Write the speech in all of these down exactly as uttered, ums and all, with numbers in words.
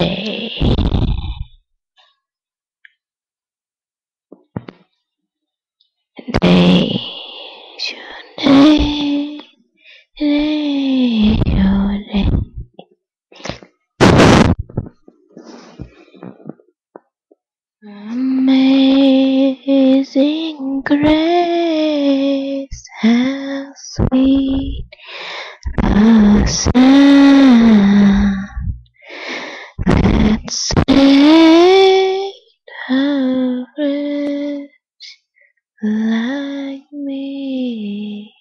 day. Day, day, day, day. Amazing grace, how sweet the sound that saved a wretch like me.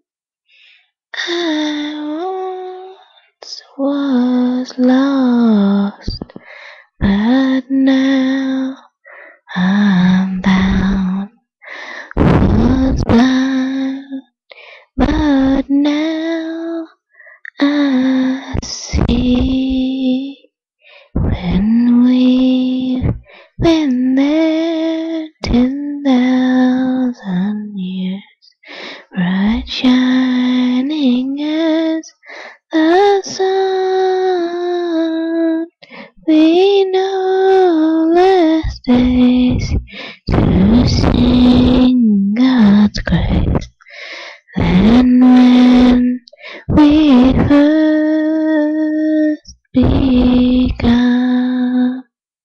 I once was lost, but now I'm bound. Was blind, but now I see. When we've been there ten thousand years, bright shining as the sun, we know less days to sing God's grace than when we first begun.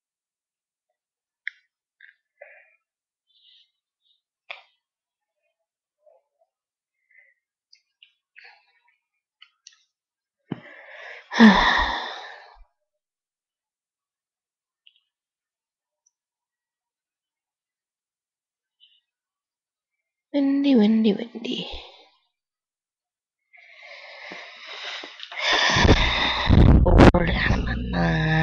Windy, windy, windy. Bored out of my mind.